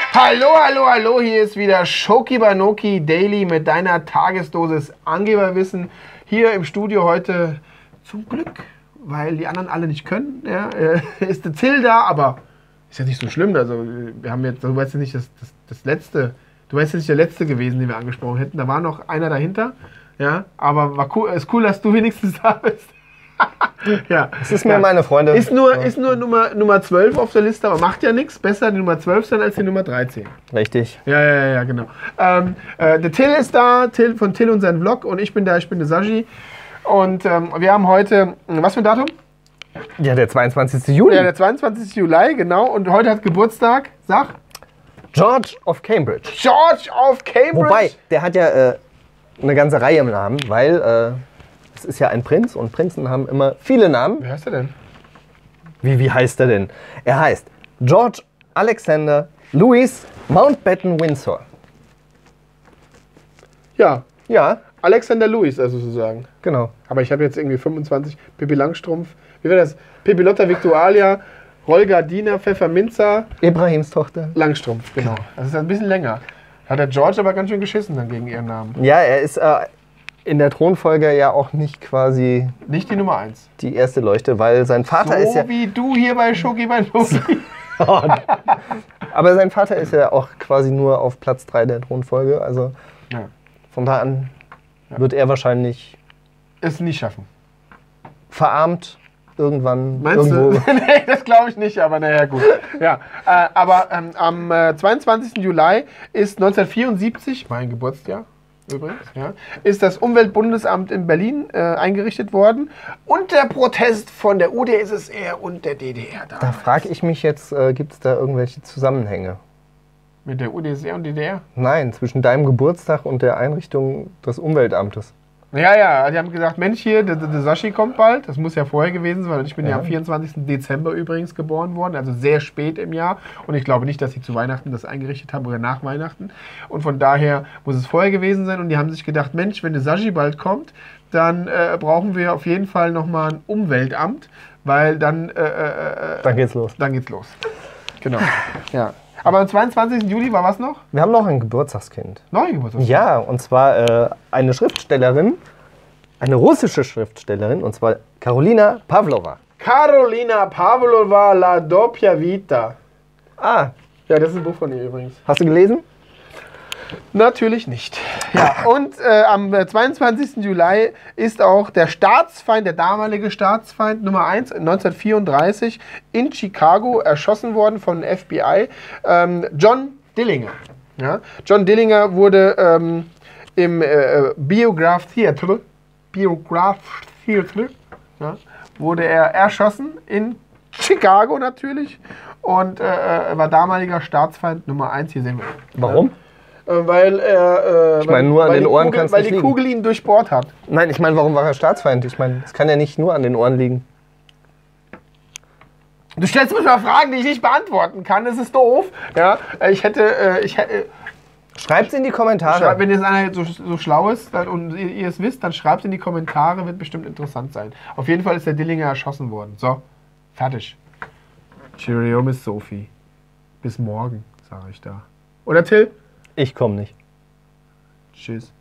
Hallo, hallo, hallo, hier ist wieder Shoki Banoki Daily mit deiner Tagesdosis Angeberwissen. Hier im Studio heute zum Glück, weil die anderen alle nicht können, ja, ist der Till da, aber ist ja nicht so schlimm. Also wir haben jetzt, du weißt ja nicht das letzte, du weißt ja nicht der letzte gewesen, den wir angesprochen hätten. Da war noch einer dahinter, ja, aber war cool, ist cool, dass du wenigstens da bist. Ja. Das ist mir meine Freunde. Ist nur Nummer 12 auf der Liste, aber macht ja nichts. Besser die Nummer 12 sein als die Nummer 13. Richtig. Ja, genau. Der Till ist da, von Till und sein Vlog, und ich bin der Saji. Und wir haben heute, was für ein Datum? Ja, der 22. Juli. Ja, der 22. Juli, genau. Und heute hat Geburtstag, sag. George of Cambridge. George of Cambridge. Wobei, der hat ja eine ganze Reihe im Namen, weil es ist ja ein Prinz und Prinzen haben immer viele Namen. Wie heißt er denn? Wie heißt er denn? Er heißt George Alexander Louis Mountbatten Windsor. Ja, Ja, Alexander Louis, also sozusagen. genau. Aber ich habe jetzt irgendwie 25, Pippi Langstrumpf, wie war das? Pippi Lotta Victualia, Rollgardina, Pfefferminzer, Ibrahims Tochter. Langstrumpf, genau. Das ist ein bisschen länger. Hat der George aber ganz schön geschissen dann gegen ihren Namen. Ja, er ist in der Thronfolge ja auch nicht quasi Nicht die Nummer 1. die erste Leuchte, weil sein Vater ist ja... So wie du hier bei Shoki Banoki. Aber sein Vater ist ja auch quasi nur auf Platz 3 der Thronfolge, also Ja. von da an wird er wahrscheinlich Es nicht schaffen. verarmt irgendwann Meinst irgendwo. du? Nee, das glaube ich nicht, aber naja, gut. Ja, aber am 22. Juli ist 1974, mein Geburtsjahr übrigens, ja, ist das Umweltbundesamt in Berlin eingerichtet worden. Und der Protest von der UdSSR und der DDR Da damals. frage ich mich jetzt, gibt es da irgendwelche Zusammenhänge? Mit der UdSSR und DDR? Nein, zwischen deinem Geburtstag und der Einrichtung des Umweltamtes. Ja, die haben gesagt, Mensch, hier, der Sashi kommt bald. Das muss ja vorher gewesen sein, weil ich bin ja Ja. am 24. Dezember übrigens geboren worden, also sehr spät im Jahr. Und ich glaube nicht, dass sie zu Weihnachten das eingerichtet haben oder nach Weihnachten. Und von daher muss es vorher gewesen sein. Und die haben sich gedacht, Mensch, wenn der Sashi bald kommt, dann brauchen wir auf jeden Fall nochmal ein Umweltamt, weil dann Dann geht's los. Genau. Ja. Aber am 22. Juli war was noch? Wir haben noch ein Geburtstagskind. Neue Geburtstag. Ja, und zwar eine Schriftstellerin, eine russische Schriftstellerin, und zwar Karolina Pawlowa. Karolina Pawlowa, La Doppia Vita. Ah, Ja, das ist ein Buch von ihr übrigens. hast du gelesen? Natürlich nicht. Ja, und am 22. Juli ist auch der Staatsfeind, der damalige Staatsfeind Nummer 1, 1934 in Chicago erschossen worden von FBI, John Dillinger. Ja? John Dillinger wurde im Biograph Theatre, ja, wurde er erschossen in Chicago natürlich und war damaliger Staatsfeind Nummer 1. Hier sehen wir. Warum? Weil er. Ich meine, nur an den Ohren kann's Weil nicht die liegen. Kugel ihn durchbohrt hat. Nein, ich meine, warum war er Staatsfeind? Ich meine, es kann ja nicht nur an den Ohren liegen. Du stellst mir mal Fragen, die ich nicht beantworten kann. Das ist doof. Ja, ich hätte. Schreibt in die Kommentare. Wenn jetzt einer so schlau ist und ihr es wisst, dann schreibt in die Kommentare, wird bestimmt interessant sein. Auf jeden Fall ist der Dillinger erschossen worden. So, fertig. Cheerio, Miss Sophie. Bis morgen, sage ich da. Oder Till? Ich komme nicht. Tschüss.